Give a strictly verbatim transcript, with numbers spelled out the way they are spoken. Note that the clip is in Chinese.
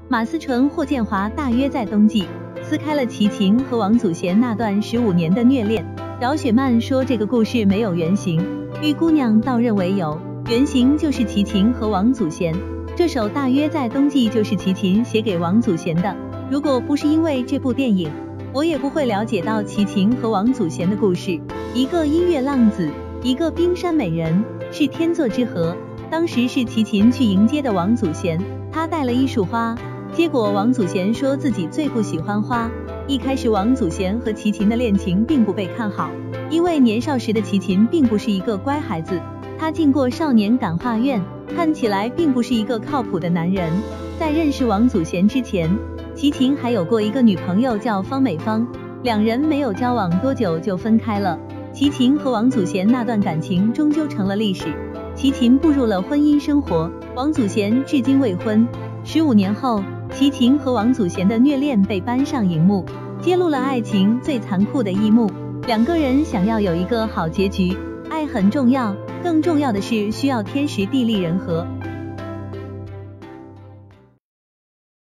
马思纯、霍建华大约在冬季撕开了齐秦和王祖贤那段十五年的虐恋。饶雪漫说这个故事没有原型，玉姑娘倒认为有原型，就是齐秦和王祖贤。这首大约在冬季就是齐秦写给王祖贤的。如果不是因为这部电影，我也不会了解到齐秦和王祖贤的故事。一个音乐浪子，一个冰山美人，是天作之合。当时是齐秦去迎接的王祖贤，他带了一束花，结果王祖贤说自己最不喜欢花。一开始王祖贤和齐秦的恋情并不被看好，因为年少时的齐秦并不是一个乖孩子，他进过少年感化院，看起来并不是一个靠谱的男人。在认识王祖贤之前，齐秦还有过一个女朋友叫方美芳，两人没有交往多久就分开了。齐秦和王祖贤那段感情终究成了历史，齐秦步入了婚姻生活，王祖贤至今未婚。十五年后，齐秦和王祖贤的虐恋被搬上荧幕，揭露了爱情最残酷的一幕。两个人想要有一个好结局，爱很重要，更重要的是需要天时地利人和。